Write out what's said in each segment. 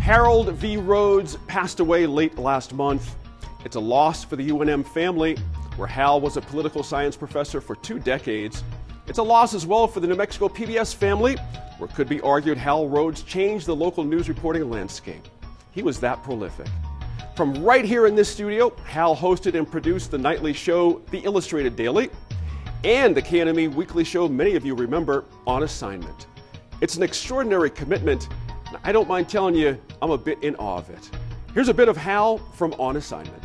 Harold V. Rhodes passed away late last month. It's a loss for the UNM family, where Hal was a political science professor for 2 decades. It's a loss as well for the New Mexico PBS family, where it could be argued Hal Rhodes changed the local news reporting landscape. He was that prolific. From right here in this studio, Hal hosted and produced the nightly show, The Illustrated Daily, and the KNME weekly show many of you remember, On Assignment. It's an extraordinary commitment, and I don't mind telling you, I'm a bit in awe of it. Here's a bit of Hal from On Assignment.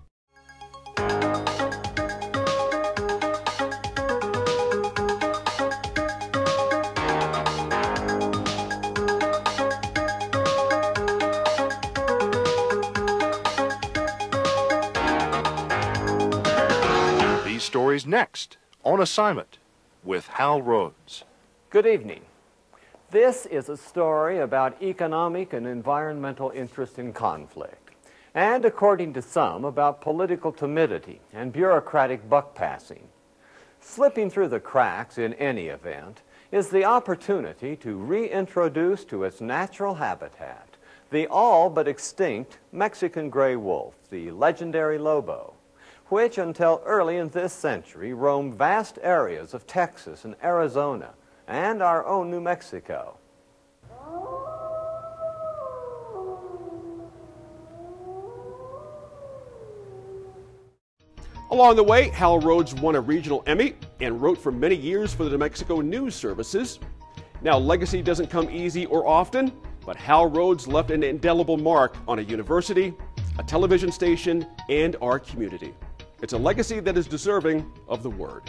These stories next, On Assignment, with Hal Rhodes. Good evening. This is a story about economic and environmental interest in conflict, and according to some, about political timidity and bureaucratic buck-passing. Slipping through the cracks in any event is the opportunity to reintroduce to its natural habitat the all but extinct Mexican gray wolf, the legendary lobo, which until early in this century roamed vast areas of Texas and Arizona and our own New Mexico. Along the way, Hal Rhodes won a regional Emmy and wrote for many years for the New Mexico News Services. Now, legacy doesn't come easy or often, but Hal Rhodes left an indelible mark on a university, a television station, and our community. It's a legacy that is deserving of the word.